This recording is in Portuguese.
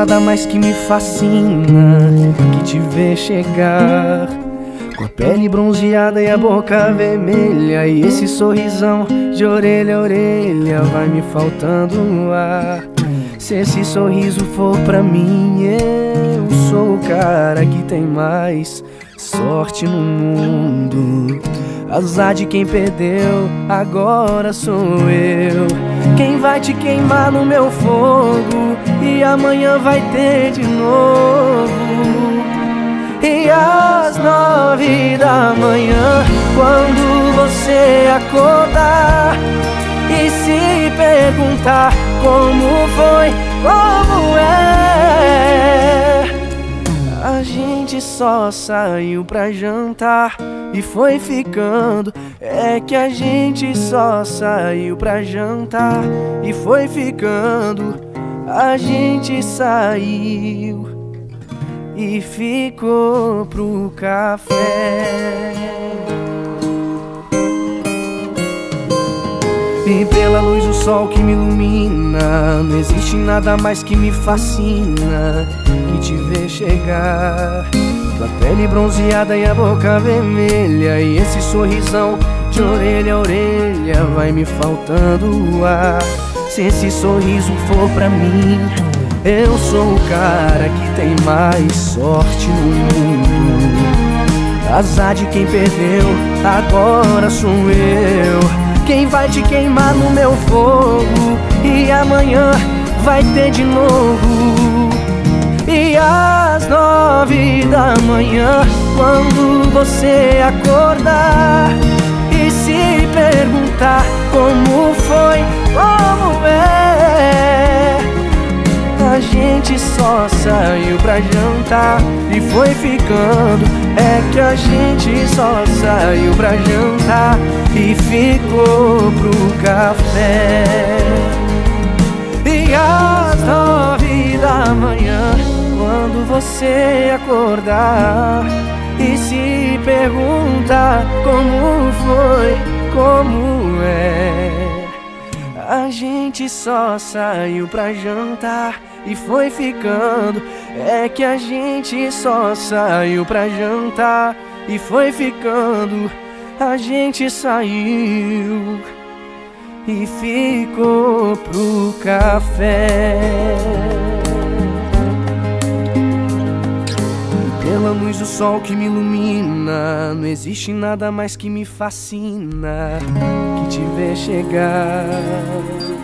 nada mais que me fascina que te ver chegar, com a pele bronzeada e a boca vermelha, e esse sorrisão de orelha a orelha. Vai me faltando o ar. Se esse sorriso for pra mim, eu sou o cara que tem mais sorte no mundo. Azar de quem perdeu, agora sou eu. Quem vai te queimar no meu fogo, e amanhã vai ter de novo. E às 9 da manhã, quando você acordar e se perguntar como foi, como é, a gente só saiu pra jantar e foi ficando. É que a gente só saiu pra jantar e foi ficando. A gente saiu e ficou pro café. E pela luz do sol que me ilumina, não existe nada mais que me fascina que te ver chegar, com a pele bronzeada e a boca vermelha, e esse sorrisão de orelha a orelha. Vai me faltando o ar. Se esse sorriso for pra mim, eu sou o cara que tem mais sorte no mundo. Azar de quem perdeu, agora sou eu. Quem vai te queimar no meu fogo, e amanhã vai ter de novo. E às 9 da manhã, quando você acordar e se perguntar como foi, como é, a gente só saiu pra jantar e foi ficando. É que a gente só saiu pra jantar e ficou pro café. E às 9 da manhã, quando você acordar e se perguntar como foi, como é, a gente só saiu pra jantar e foi ficando. É que a gente só saiu pra jantar e foi ficando. A gente saiu e ficou pro café. E pela luz do sol que me ilumina, não existe nada mais que me fascina que te ver chegar,